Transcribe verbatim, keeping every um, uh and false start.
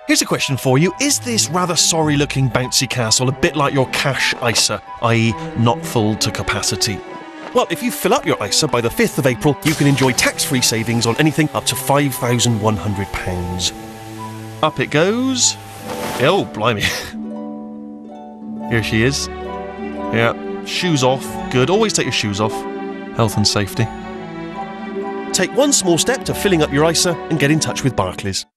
Here's a question for you. Is this rather sorry-looking bouncy castle a bit like your cash I S A, that is not full to capacity? Well, if you fill up your I S A by the fifth of April, you can enjoy tax-free savings on anything up to five thousand one hundred pounds. Up it goes. Oh, blimey. Here she is. Yeah, shoes off. Good, always take your shoes off. Health and safety. Take one small step to filling up your I S A and get in touch with Barclays.